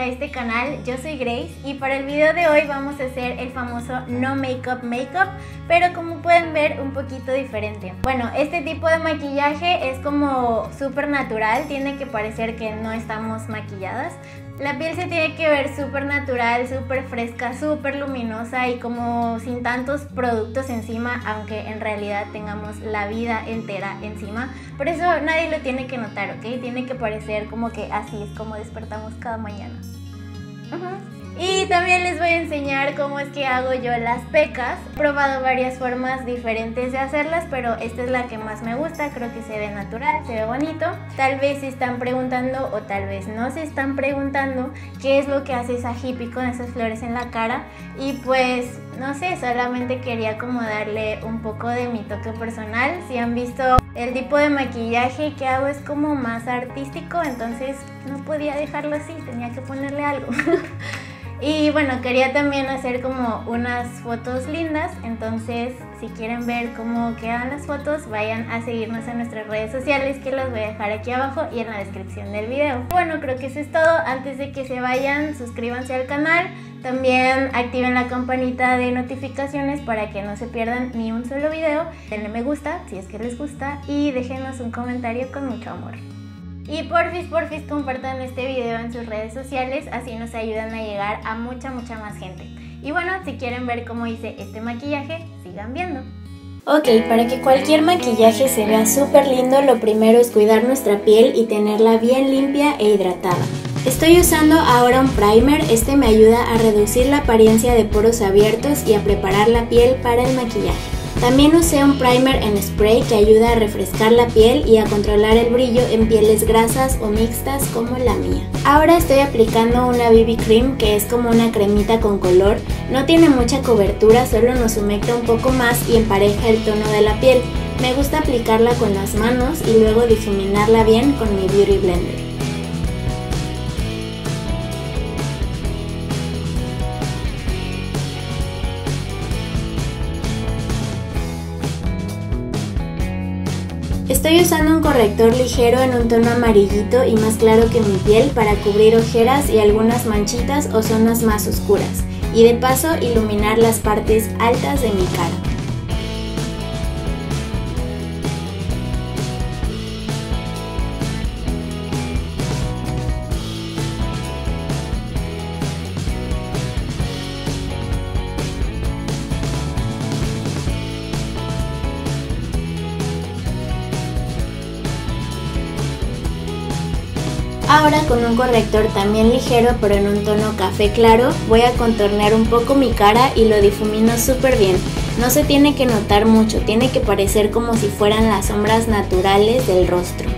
a este canal. Yo soy Grace y para el video de hoy vamos a hacer el famoso no makeup, pero como pueden ver un poquito diferente. Bueno, este tipo de maquillaje es como súper natural, tiene que parecer que no estamos maquilladas. La piel se tiene que ver súper natural, súper fresca, súper luminosa y como sin tantos productos encima, aunque en realidad tengamos la vida entera encima. Por eso nadie lo tiene que notar, ¿ok? Tiene que parecer como que así es como despertamos cada mañana. Y también les voy a enseñar cómo es que hago yo las pecas. He probado varias formas diferentes de hacerlas, pero esta es la que más me gusta. Creo que se ve natural, se ve bonito. Tal vez se están preguntando o tal vez no se están preguntando qué es lo que hace esa hippie con esas flores en la cara. Y pues no sé, solamente quería como darle un poco de mi toque personal. Si han visto el tipo de maquillaje que hago es como más artístico, entonces no podía dejarlo así, tenía que ponerle algo. Y bueno, quería también hacer como unas fotos lindas, entonces si quieren ver cómo quedan las fotos, vayan a seguirnos en nuestras redes sociales, que las voy a dejar aquí abajo y en la descripción del video. Bueno, creo que eso es todo. Antes de que se vayan, suscríbanse al canal, también activen la campanita de notificaciones para que no se pierdan ni un solo video. Denle me gusta si es que les gusta y déjenos un comentario con mucho amor. Y porfis compartan este video en sus redes sociales, así nos ayudan a llegar a mucha más gente. Y bueno, si quieren ver cómo hice este maquillaje, sigan viendo. Ok, para que cualquier maquillaje se vea súper lindo, lo primero es cuidar nuestra piel y tenerla bien limpia e hidratada. Estoy usando ahora un primer, este me ayuda a reducir la apariencia de poros abiertos y a preparar la piel para el maquillaje. También usé un primer en spray que ayuda a refrescar la piel y a controlar el brillo en pieles grasas o mixtas como la mía. Ahora estoy aplicando una BB Cream que es como una cremita con color. No tiene mucha cobertura, solo nos humecta un poco más y empareja el tono de la piel. Me gusta aplicarla con las manos y luego difuminarla bien con mi Beauty Blender. Estoy usando un corrector ligero en un tono amarillito y más claro que mi piel para cubrir ojeras y algunas manchitas o zonas más oscuras, y de paso iluminar las partes altas de mi cara. Ahora con un corrector también ligero pero en un tono café claro voy a contornear un poco mi cara y lo difumino súper bien. No se tiene que notar mucho, tiene que parecer como si fueran las sombras naturales del rostro.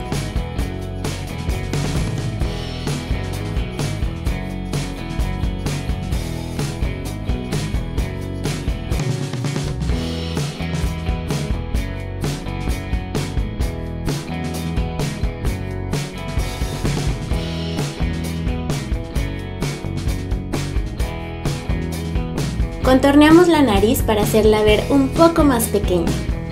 Contorneamos la nariz para hacerla ver un poco más pequeña.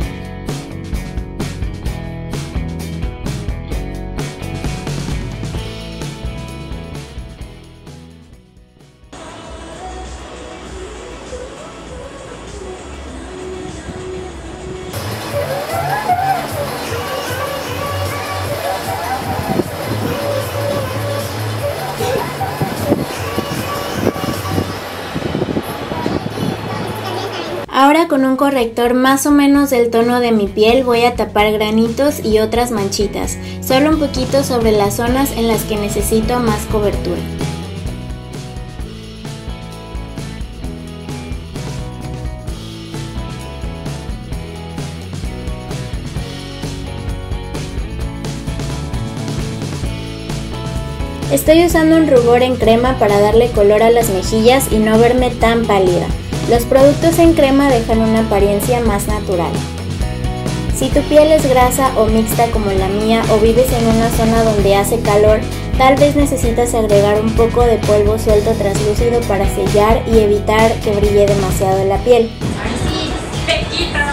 Ahora con un corrector más o menos del tono de mi piel voy a tapar granitos y otras manchitas, solo un poquito sobre las zonas en las que necesito más cobertura. Estoy usando un rubor en crema para darle color a las mejillas y no verme tan pálida. Los productos en crema dejan una apariencia más natural. Si tu piel es grasa o mixta como la mía o vives en una zona donde hace calor, tal vez necesitas agregar un poco de polvo suelto translúcido para sellar y evitar que brille demasiado la piel. ¡Ay sí! ¡Pequitas!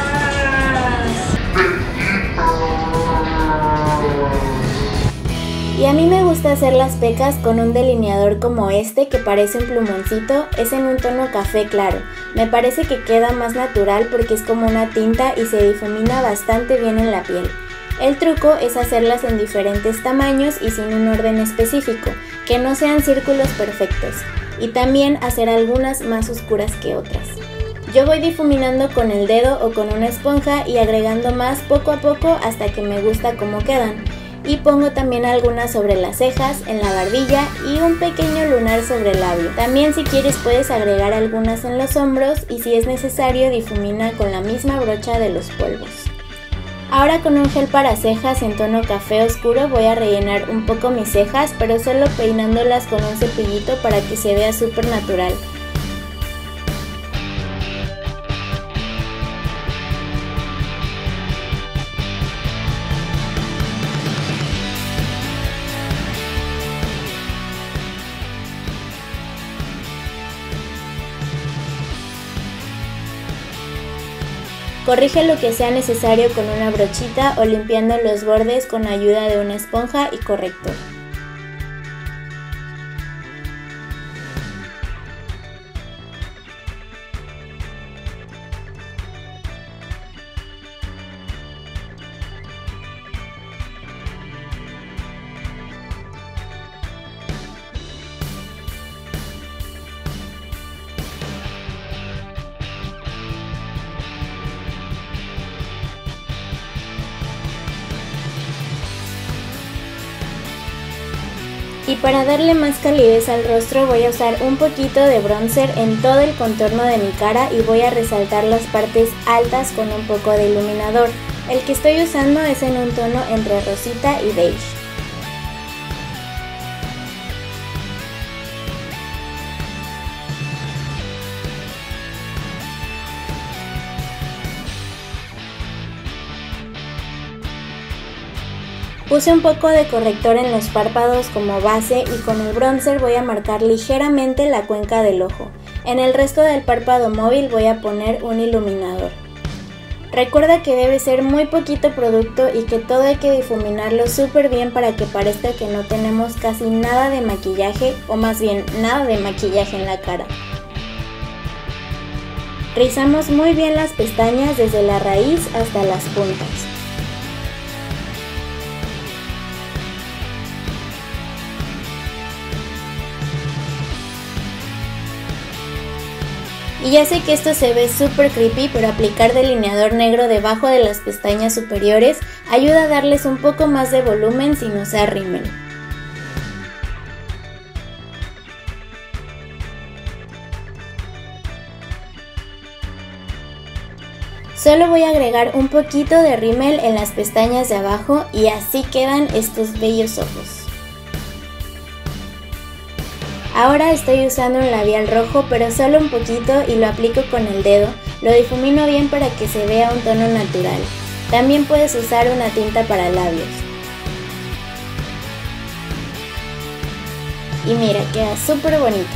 Y a mí me gusta gusta hacer las pecas con un delineador como este que parece un plumoncito, es en un tono café claro. Me parece que queda más natural porque es como una tinta y se difumina bastante bien en la piel. El truco es hacerlas en diferentes tamaños y sin un orden específico, que no sean círculos perfectos, y también hacer algunas más oscuras que otras. Yo voy difuminando con el dedo o con una esponja y agregando más poco a poco hasta que me gusta cómo quedan. Y pongo también algunas sobre las cejas, en la barbilla y un pequeño lunar sobre el labio. También si quieres puedes agregar algunas en los hombros y si es necesario difumina con la misma brocha de los polvos. Ahora con un gel para cejas en tono café oscuro voy a rellenar un poco mis cejas, pero solo peinándolas con un cepillito para que se vea súper natural. Corrige lo que sea necesario con una brochita o limpiando los bordes con ayuda de una esponja y corrector. Y para darle más calidez al rostro voy a usar un poquito de bronzer en todo el contorno de mi cara y voy a resaltar las partes altas con un poco de iluminador. El que estoy usando es en un tono entre rosita y beige. Puse un poco de corrector en los párpados como base y con el bronzer voy a marcar ligeramente la cuenca del ojo. En el resto del párpado móvil voy a poner un iluminador. Recuerda que debe ser muy poquito producto y que todo hay que difuminarlo súper bien para que parezca que no tenemos casi nada de maquillaje, o más bien nada de maquillaje en la cara. Rizamos muy bien las pestañas desde la raíz hasta las puntas. Y ya sé que esto se ve súper creepy, pero aplicar delineador negro debajo de las pestañas superiores ayuda a darles un poco más de volumen sin usar rímel. Solo voy a agregar un poquito de rímel en las pestañas de abajo y así quedan estos bellos ojos. Ahora estoy usando un labial rojo, pero solo un poquito y lo aplico con el dedo. Lo difumino bien para que se vea un tono natural. También puedes usar una tinta para labios. Y mira, queda súper bonito.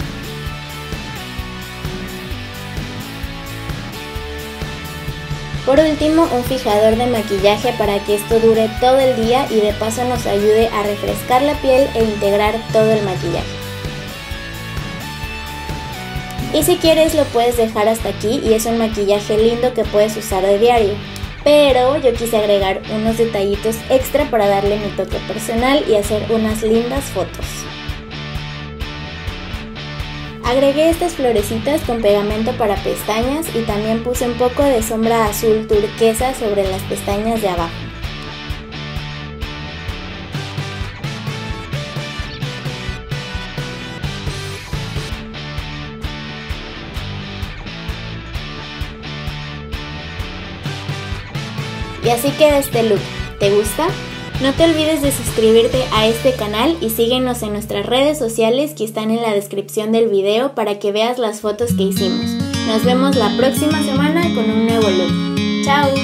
Por último, un fijador de maquillaje para que esto dure todo el día y de paso nos ayude a refrescar la piel e integrar todo el maquillaje. Y si quieres lo puedes dejar hasta aquí y es un maquillaje lindo que puedes usar de diario. Pero yo quise agregar unos detallitos extra para darle mi toque personal y hacer unas lindas fotos. Agregué estas florecitas con pegamento para pestañas y también puse un poco de sombra azul turquesa sobre las pestañas de abajo. Y así queda este look. ¿Te gusta? No te olvides de suscribirte a este canal y síguenos en nuestras redes sociales que están en la descripción del video para que veas las fotos que hicimos. Nos vemos la próxima semana con un nuevo look. ¡Chao!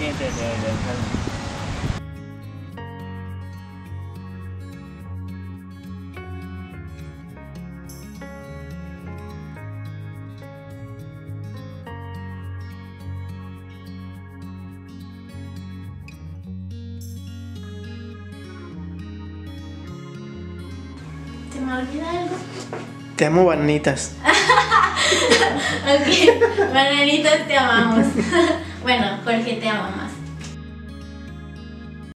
Siéntete, Alejandro. ¿Se me olvida algo? Te amo, banitas. Ok, bananitas te amamos. Bueno, Jorge te ama más.